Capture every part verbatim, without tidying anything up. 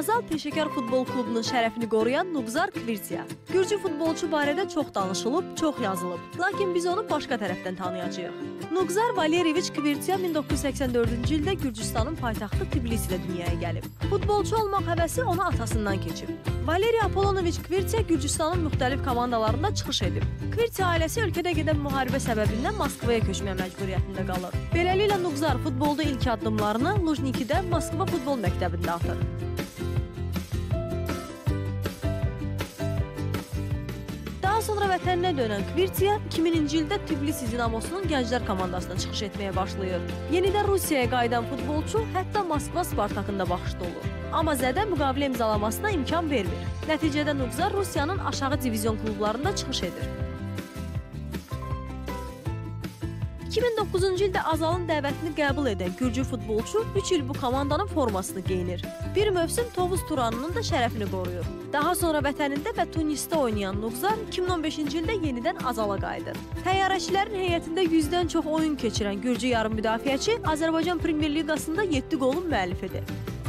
Azal Peşəkar Futbol Klubunun şərəfini qoruyan Nuqzar Kvirtsiya. Gürcü futbolçu barədə çox danışılıb, çox yazılıb. Lakin biz onu başqa tərəfdən tanıyacağıq. Nuqzar Valeriyeviç Kvirtsiya min doqquz yüz səksən dördüncü ildə Gürcüstanın paytaxtı Tbilisidə dünyaya gəlib. Futbolçu olmaq həvəsi ona atasından keçib. Valeriy Apolonoviç Kvirtsiya Gürcüstanın müxtəlif komandalarında çıxış edib. Kvirtsiya ailəsi ölkədə gedən müharibə səbəbindən Moskvaya köçməyə məcburiyyətində qalır. Beləliklə Nuqzar futbolda ilk addımlarını Lujnikidə Moskva futbol məktəbində atır. Daha sonra vətəninə dönən Kvirtsiya iki mininci ildə Tbilisi Dinamosunun gənclər komandasına çıxış etməyə başlayır. Yenidən Rusiyaya qayıdan futbolçu hətta Moskva Spartakında baxışda olur. Amma zədə müqavilə imzalamasına imkan vermir. Nəticədə Nuqzar Rusiyanın aşağı divizyon klublarında çıxış edir. iki min doqquzuncu ildə Azalın dəvətini qəbul edən Gürcü futbolçu üç il bu komandanın formasını geyinir. Bir mövsüm Tovuz Turanının da şərəfini qoruyur. Daha sonra vətənində və Tunisdə oynayan Nuqzar iki min on beşinci ildə yenidən Azala qayıdır. Təyyarəçilərin heyətində yüzdən çox oyun keçirən Gürcü yarım müdafiəçi Azərbaycan Premyer Liqasında yeddi qolun müəllifidir.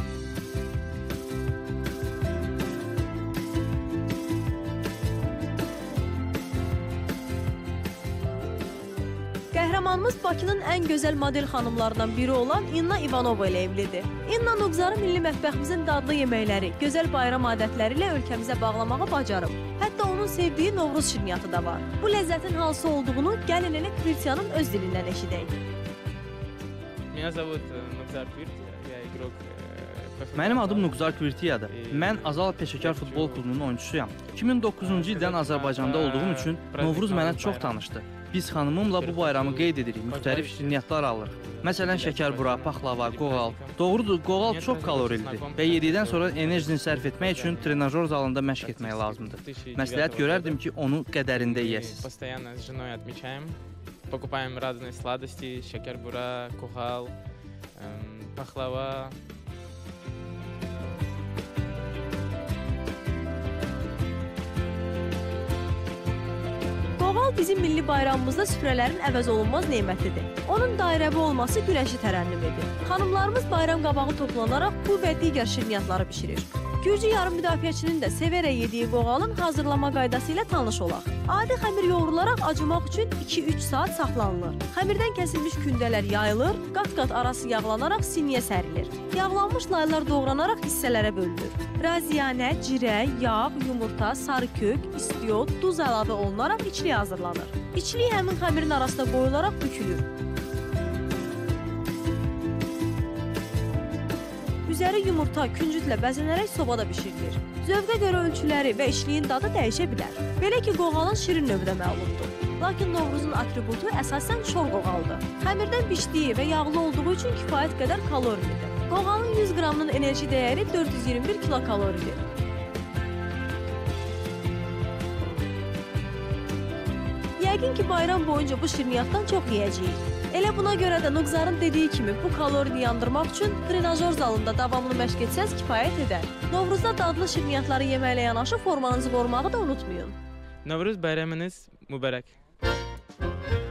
Qəhrəmanımız Bakının ən gözəl model xanımlarından biri olan İnna İvanova ilə evlidir. İnna Nuqzarı milli mətbəximizin dadlı yeməkləri, gözəl bayram adətləri ilə ölkəmizə bağlamağı bacarıb. Hətta onun sevdiyi Novruz şirniyyatı da var. Bu ləzzətin hansı olduğunu gəlin elə Kvirtsiyanın öz dilindən eşidək. Mənim adım Nuqzar Kvirtsiyadır. Mən Azal Peşəkar Futbol Klubunun oyunçusuyam. iki min doqquzuncu ildən Azərbaycanda olduğum üçün Novruz mənə çox tanışdı. Biz xanımımla bu bayramı qeyd edirik, müxtəlif şirniyyatlar alırıq. Məsələn, şəkərbura, paxlava, qoğal. Doğrudur, qoğal çox kalorilidir və yedikdən sonra enerjini sərf etmək üçün trenajör zalında məşq etmək lazımdır. Məsləhət görərdim ki, onu qədərində yeyəsiniz. Покупаем разные сладости, şəkərbura, qoğal, paxlava. Qoğal bizim milli bayramımızda süfrələrin əvəz olunmaz nemətidir. Onun dairəvi olması güləşi tərənnüm edir. Xanımlarımız bayram qabağı toplanaraq bu və digər şirniyyatları bişirir. Gürcü yarım müdafiəçinin də sevərək yediyi qoğalın hazırlama qaydası ilə tanış olaq. Adi xəmir yoğurularaq acımaq üçün iki üç saat saxlanılır. Xəmirdən kəsilmiş kündələr yayılır, qat-qat arası yağlanaraq siniyə sərilir. Yağlanmış laylar doğranaraq hissələrə bölünür. Raziyanə, cirə, yağ, yumurta, sarı kök, istiot, duz əlavə olunaraq içlik hazırlanır. İçlik həmin xəmirin arasına qoyularaq bükülür. Üzəri yumurta, küncütlə bəzənərək sobada bişirilir. Zövqə görə ölçüləri və içliyin dadı dəyişə bilər. Belə ki, qoğalın şirin növdə məlumdur. Lakin Novruzun atributu əsasən şor qoğaldır. Xəmirdən bişdiyi və yağlı olduğu üçün kifayət qədər kalorilidir. Qoğalın yüz qramının enerji dəyəri dörd yüz iyirmi bir kilokaloridir. Yəqin ki, bayram boyunca bu şirniyyatdan çox yeyəcəyik. Elə buna görə də Nuqzarın dediyi kimi bu kalorini yandırmaq üçün trenajör zalında davamlı məşq etsəz kifayət edər. Novruzda dadlı şirniyyatları yeməklə yanaşı formanızı qorumağı da unutmayın. Novruz bayramınız mübarək.